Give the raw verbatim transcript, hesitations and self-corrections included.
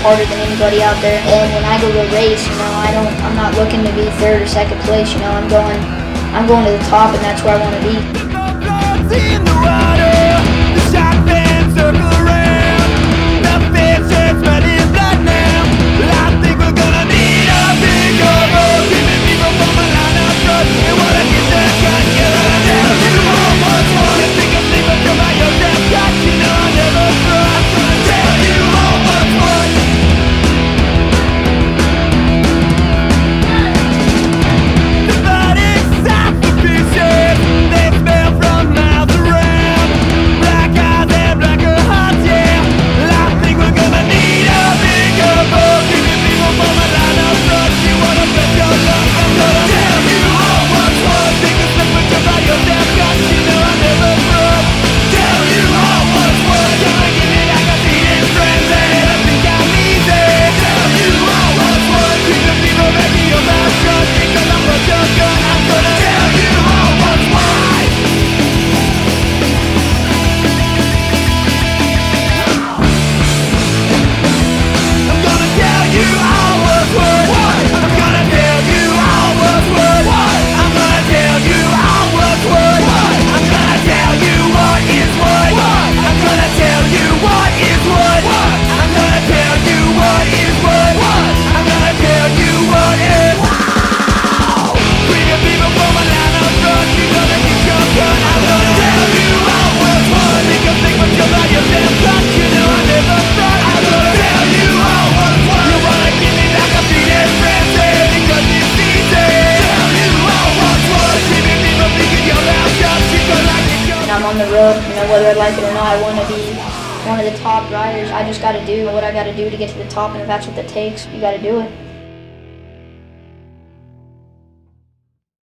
harder than anybody out there. And when I go to race, you know, I don't, I'm not looking to be third or second place. You know, I'm going, I'm going to the top, and that's where I want to be. I'm on the road, you know, whether I like it or not, I want to be one of the top riders. I just got to do what I got to do to get to the top, and if that's what it takes, you got to do it.